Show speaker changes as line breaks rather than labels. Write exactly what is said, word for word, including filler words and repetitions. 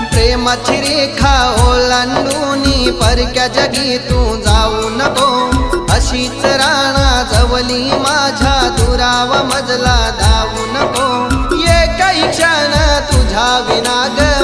प्रेमाची रेखा ओलांडूनी परक्या जगी तू जाऊ नको, अशीच राणा जवली माझ्या दुरावा मजला धावू नको, ये काही क्षण तुझ्या विना ग